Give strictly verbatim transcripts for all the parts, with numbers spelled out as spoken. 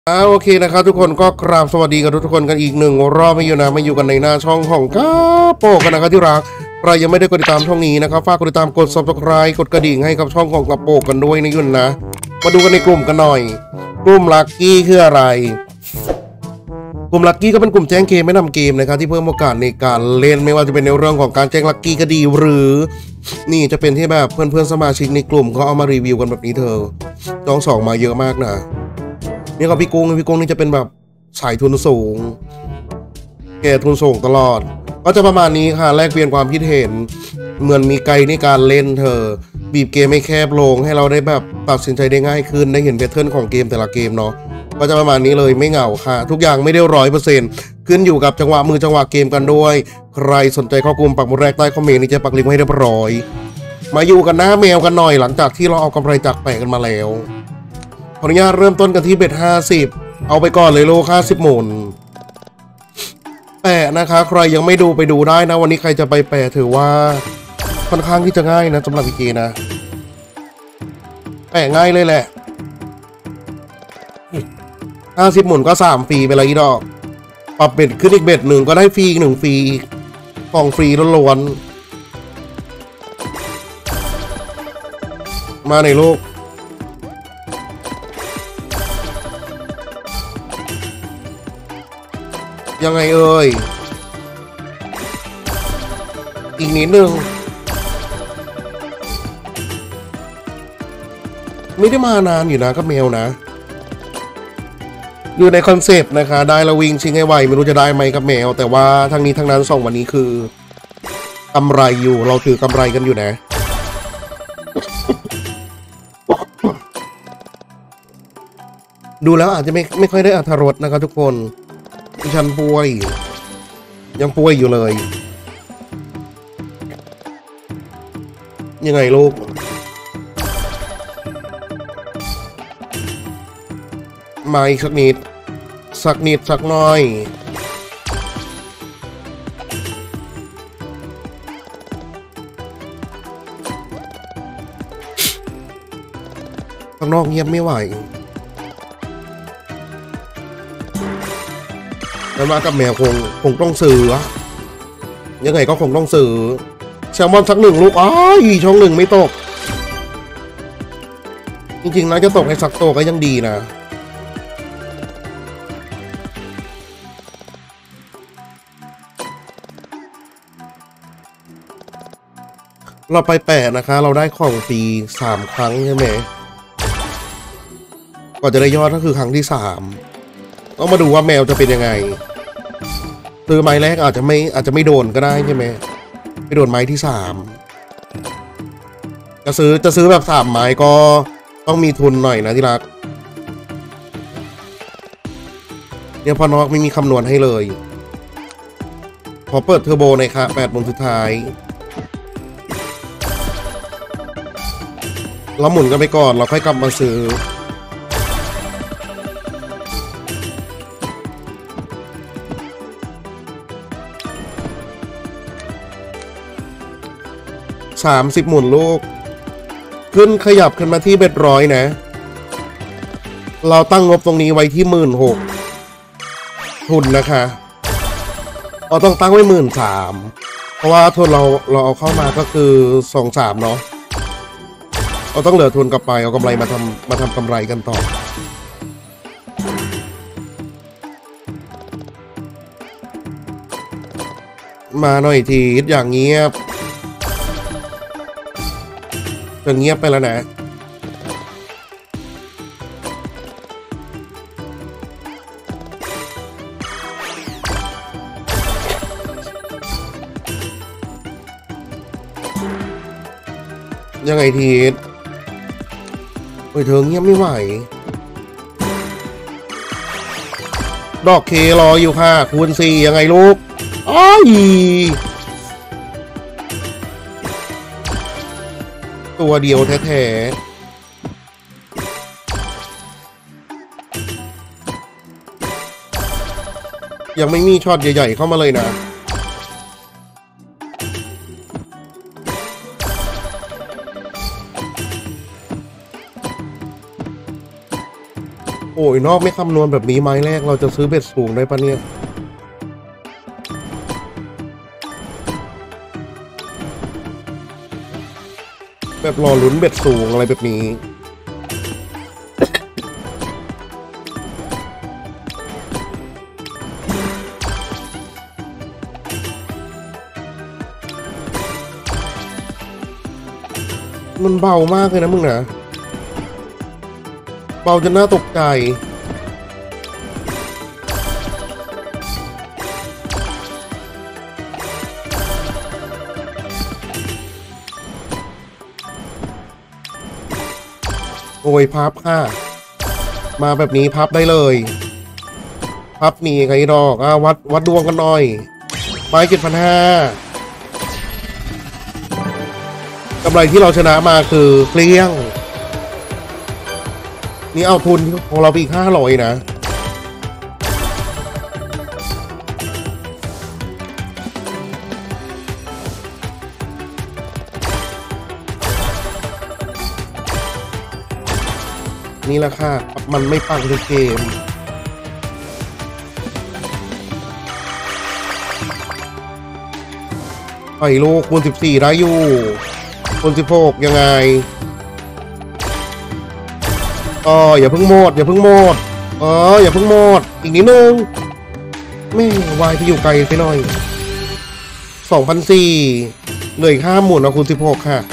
อ่าโอเคนะครับทุกคนก็กราบสวัสดีกับทุกคนกันอีกหนึ่งรอบไม่อยู่นะมาอยู่กันในหน้าช่องของก้าโปกันนะครับที่รักใครยังไม่ได้กดติดตามช่องนี้นะครับฝากกดติดตามกด ซับสไครบ์ กดกระดิ่งให้กับช่องของกระโปกันด้วยนะยุ่นนะมาดูกันในกลุ่มกันหน่อยกลุ่มลัคกี้คืออะไรกลุ่มลัคกี้ก็เป็นกลุ่มแจ้งเกมไม่นำเกมนะครับที่เพิ่มโอกาสในการเล่นไม่ว่าจะเป็นในเรื่องของการแจ้งลัคกี้ก็ดีหรือนี่จะเป็นที่แบบเพื่อนๆสมาชิกในกลุ่มเขาเอามารีวิวกันแบบนี้เธอจองสองมาเยอะมากนะนี่ก็พี่กุ้งพี่กุ้งนี่จะเป็นแบบสายทุนสูงแกทุนสูงตลอดก็จะประมาณนี้ค่ะแลกเปลี่ยนความคิดเห็นเหมือนมีไกด์ในการเล่นเธอบีบเกมไม่แคบลงให้เราได้แบบตัดสินใจได้ง่ายขึ้นได้เห็นแพทเทิร์นของเกมแต่ละเกมเนาะก็จะประมาณนี้เลยไม่เหงาค่ะทุกอย่างไม่ได้ร้อยเปอร์เซ็นต์ขึ้นอยู่กับจังหวะมือจังหวะเกมกันด้วยใครสนใจเข้ากลุ่มปักหมุดแรกใต้คอมเมนต์นี่จะปักลิงก์ให้เรียบร้อยมาอยู่กันหน้าแมวกันหน่อยหลังจากที่เราเอากำไรจากแปะกันมาแล้วขออนุญาตเริ่มต้นกันที่เบ็ดห้าสิบเอาไปก่อนเลยโลค่าสิบหมุนแปะนะคะใครยังไม่ดูไปดูได้นะวันนี้ใครจะไปแปะถือว่าค่อนข้างที่จะง่ายนะสำหรับพี่เจนะแปะง่ายเลยแหละห้าสิบหมุนก็สามฟรีไปเลยอีดอกปรับเบ็ดขึ้นอีกเบ็ดหนึ่งก็ได้ฟรีอีกหนึ่งฟรีกล่องฟรีล้วนๆมาในโลกยังไงเอ่ยอีกนิดนึงไม่ได้มานานอยู่นะกับแมวนะอยู่ในคอนเซปต์นะคะได้ละวิ่งชิงให้ไวไม่รู้จะได้ไหมกับแมวแต่ว่าทั้งนี้ทั้งนั้นส่งวันนี้คือกำไรอยู่เราถือกำไรกันอยู่นะดูแล้วอาจจะไม่ไม่ค่อยได้อรรถรสนะครับทุกคนดิฉันป่วยยังป่วยอยู่เลยยังไงลูกมาอีกสักนิดสักนิดสักน้อยข้างนอกเงียบไม่ไหวแล้วมากับแมวคงคงต้องซื้อยังไงก็คงต้องซื้อแซลมอนสักหนึ่งลูกอ้ายช่องหนึ่งไม่ตกจริงๆนะจะตกในสักโตก็ยังดีนะเราไปแปะนะคะเราได้ของฟรีสามครั้งใช่ไหมก่อนจะได้ยอดก็คือครั้งที่สามต้องมาดูว่าแมวจะเป็นยังไงซื้อไม้แรกอาจจะไม่อาจจะไม่โดนก็ได้ใช่ไหมไม่โดนไม้ที่สามจะซื้อจะซื้อแบบสามไม้ก็ต้องมีทุนหน่อยนะที่รักเนี่ยพอนอกไม่มีคำนวณให้เลยพอเปิดเทอร์โบในค่ะแปดหมุนสุดท้ายเราหมุนกันไปก่อนเราค่อยกลับมาซื้อสามสิบหมุนลูกขึ้นขยับขึ้นมาที่เบ็ดร้อยนะเราตั้งงบตรงนี้ไว้ที่หมื่นหกทุนนะคะเราต้องตั้งไว้หมื่นสามเพราะว่าทุนเราเราเอาเข้ามาก็คือสองสามเนาะเราต้องเหลือทุนกลับไปเอากำไรมาทำมาทำกำไรกันต่อมาหน่อยทีอย่างเงียบจะเงียบไปแล้วนะยังไงทีโอ้ยเธอเงียบไม่ไหวดอกเครออยู่ค่ะคูณสี่ยังไงลูกอ้ายตัวเดียวแท้ๆยังไม่มีช็อตใหญ่ๆเข้ามาเลยนะ โอ้ยนอกไม่คำนวณแบบนี้ไม้แรกเราจะซื้อเบ็ดสูงได้ปะเนี่ยแบบรอลุ้นเบ็ดสูงอะไรแบบนี้มันเบามากเลยนะมึงนะเบาจนน่าตกใจโอ้ยพับค่ะมาแบบนี้พับได้เลยพับนี่ไงดอกอ่ะวัดวัดดวงกันหน่อยไม้เจ็ดพันห้ากำไรที่เราชนะมาคือเกลี้ยงนี่เอาทุนของเราไปอีกห้าร้อยนะนี่แหละค่ะมันไม่ปังในเกมไอ้ลูกคูณสิบสี่ได้อยู่คูณสิบหกยังไงอ๋ออย่าเพิ่งหมดอย่าเพิ่งหมดอ๋ออย่าเพิ่งหมดอีกนิดนึงไม่วายที่อยู่ไกลไปหน่อยสองพันสี่เหลืออีกห้าหมุนนะคูณสิบหกค่ะ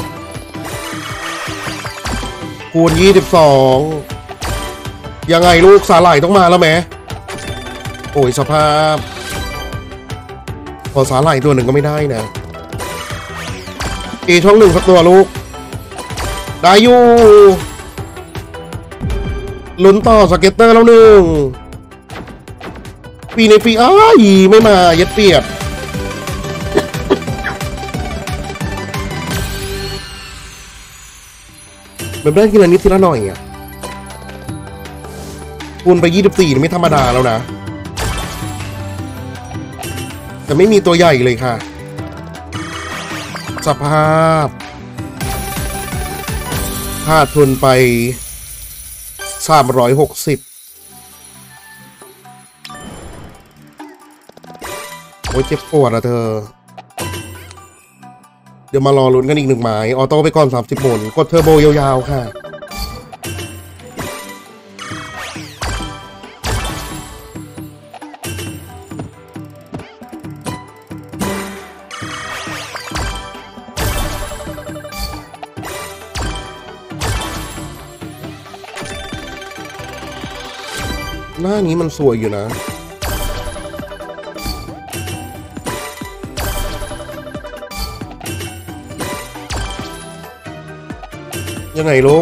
คูณยี่สิบสองยังไงลูกสาหร่ายต้องมาแล้วไหมโอ้ยสภาพพอสาหร่ายตัวหนึ่งก็ไม่ได้นะเอช่องหนึ่งสักตัวลูกได้อยู่ลุ้นต่อสเก็ตเตอร์แล้วหนึ่งปีในปีอ้ายไม่มาเย็ดเปียบแบบได้กินอันนี้ทีละหน่อยอ่ะคูณไปยี่สิบสี่นี่ไม่ธรรมดาแล้วนะแต่ไม่มีตัวใหญ่เลยค่ะสภาพขาดทุนไปสามร้อยหกสิบโอ้ยเจ็บปวดอะเธอเดี๋ยวมารอลุ้นกันอีกหนึ่งหมายออโต้ไปก่อนสามสิบหมุนกดเทอร์โบยาวๆค่ะหน้านี้มันสวยอยู่นะยังไงลูก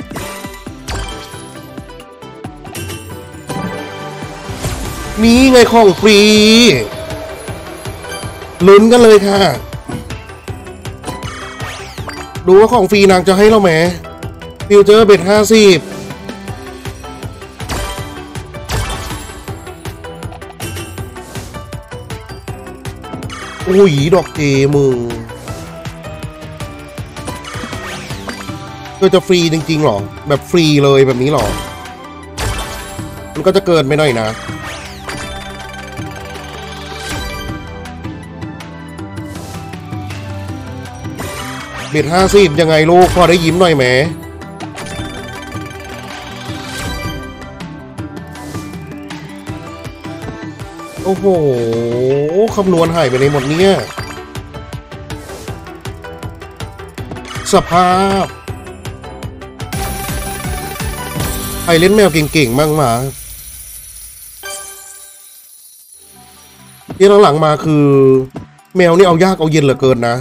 นี่ไงของฟรีลุ้นกันเลยค่ะดูว่าของฟรีนางจะให้เราไหมฟิวเจอร์เบ็ดห้าสิบอุ้ยดอกเจมึงก็จะฟรีจริงๆหรอแบบฟรีเลยแบบนี้หรอมันก็จะเกินไปหน่อยนะเบ็ดห้าสิบยังไงลูกพอได้ยิ้มหน่อยไหมโอ้โหคำนวณหายไปในหมดเนี่ยสภาพใครเล่นแมวเก่งๆมั่งมาที่หลังๆมาคือแมวนี่เอายากเอาเย็นเหลือเกินนะ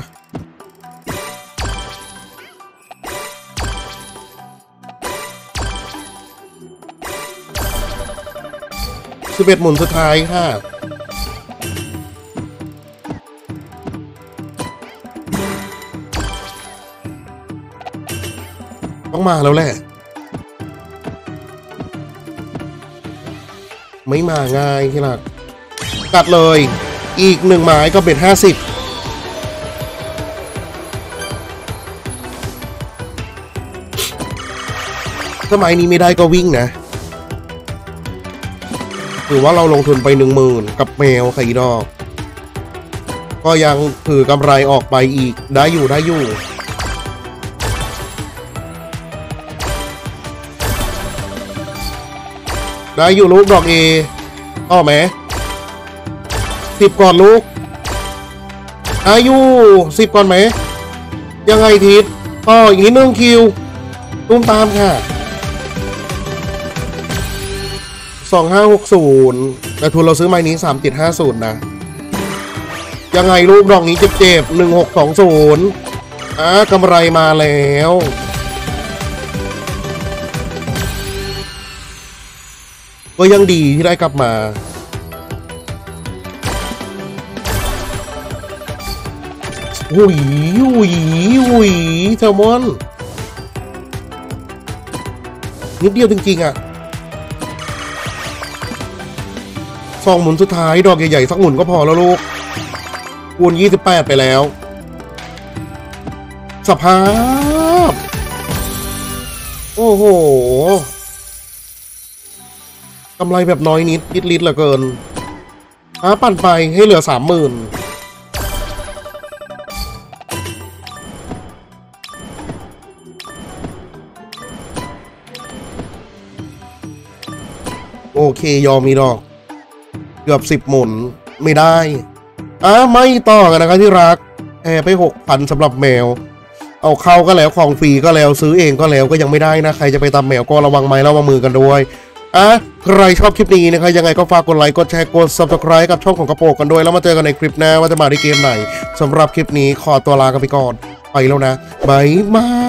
สิบเอ็ดหมุนสุดท้ายค่ะต้องมาแล้วแหละไม่มาง่ายที่หลักกัดเลยอีกหนึ่งไม้ก็เป็นห้าสิบถ้าไม้นี้ไม่ได้ก็วิ่งนะถือว่าเราลงทุนไปหนึ่งหมื่นกับแมวไข่ดอกก็ยังถือกำไรออกไปอีกได้อยู่ได้อยู่ได้อยู่ลูกดอกเออ้อไหมสิบก่อนลูกอายุสิบก่อนไหมยังไงทิศอ้ออีกนิดนึงคิวตุ้มตามค่ะสองห้าหกศูนย์แต่ทุนเราซื้อไม้นี้สามเจ็ดห้าศูนย์นะยังไงลูกดอกนี้เจ็บๆหนึ่งหกสองศูนย์อ่ากำไรมาแล้วก็ยังดีที่ได้กลับมาหุยหุยหุยแซลมอนนิดเดียวจริงๆอ่ะสองหมุนสุดท้ายดอกใหญ่ๆสักหมุนก็พอแล้วลูกคูณยี่สิบแปดไปแล้วสภาพโอ้โหกำไรแบบน้อยนิดนิดลิดเหลือเกินหาปั่นไปให้เหลือสามหมื่นโอเคยอมมีดอกเกือบสิบหมุนไม่ได้อ่ะไม่ต่อกันนะครับที่รักแพ้ไปหกพันสำหรับแมวเอาเข้าก็แล้วของฟรีก็แล้วซื้อเองก็แล้วก็ยังไม่ได้นะใครจะไปตามแมวก็ระวังไม้ระวังมือกันด้วยอ่ะใครชอบคลิปนี้นะครับยังไงก็ฝากกดไลค์กดแชร์กด ซับสไครบ์ กับช่องของกระโปงกันด้วยแล้วมาเจอกันในคลิปหน้าว่าจะมาในเกมไหนสำหรับคลิปนี้ขอตัวลากันไปก่อนไปแล้วนะบ๊ายบาย